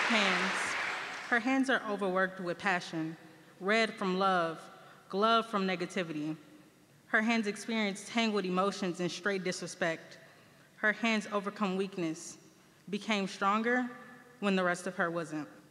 hands. Her hands are overworked with passion, red from love, gloved from negativity. Her hands experience tangled emotions and straight disrespect. Her hands overcome weakness, became stronger when the rest of her wasn't.